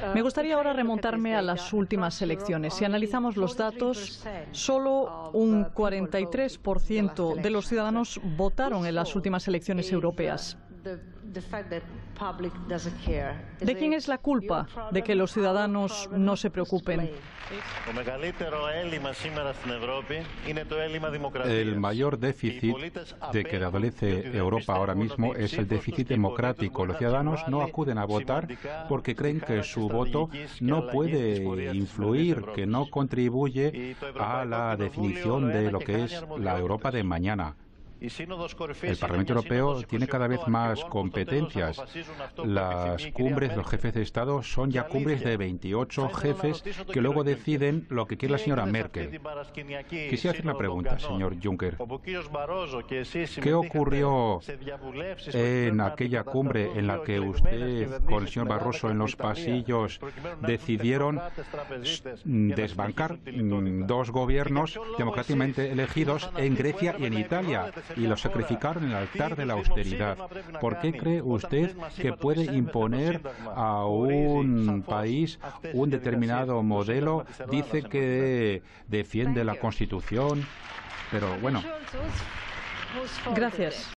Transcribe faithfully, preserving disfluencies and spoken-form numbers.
Me gustaría ahora remontarme a las últimas elecciones. Si analizamos los datos, solo un cuarenta y tres por ciento de los ciudadanos votaron en las últimas elecciones europeas. ¿De quién es la culpa de que los ciudadanos no se preocupen? El mayor déficit de que adolece Europa ahora mismo es el déficit democrático. Los ciudadanos no acuden a votar porque creen que su voto no puede influir, que no contribuye a la definición de lo que es la Europa de mañana. El Parlamento Europeo tiene cada vez más competencias. Las cumbres de los jefes de Estado son ya cumbres de veintiocho jefes que luego deciden lo que quiere la señora Merkel. Quisiera hacer una pregunta, señor Juncker. ¿Qué ocurrió en aquella cumbre en la que usted, con el señor Barroso en los pasillos, decidieron desbancar dos gobiernos democráticamente elegidos en Grecia y en Italia? Y lo sacrificaron en el altar de la austeridad. ¿Por qué cree usted que puede imponer a un país un determinado modelo? Dice que defiende la Constitución, pero bueno. Gracias.